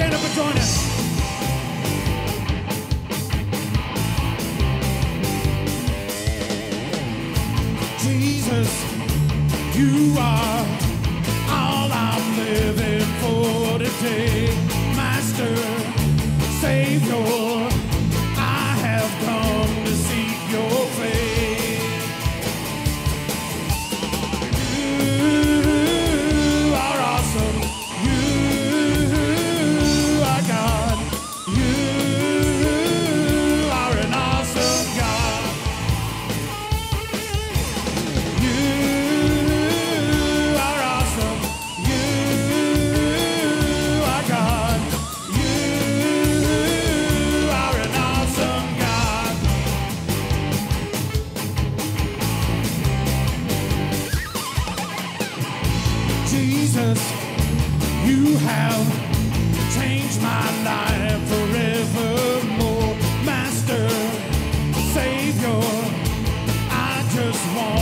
stand up and join us. Jesus, you are all I'm living for today. Master, Savior, I have come to seek your face. You are awesome. You are God. You are an awesome God. You are awesome. You are God. You are an awesome God. Jesus, you have changed my life forevermore. Master, Savior, I just want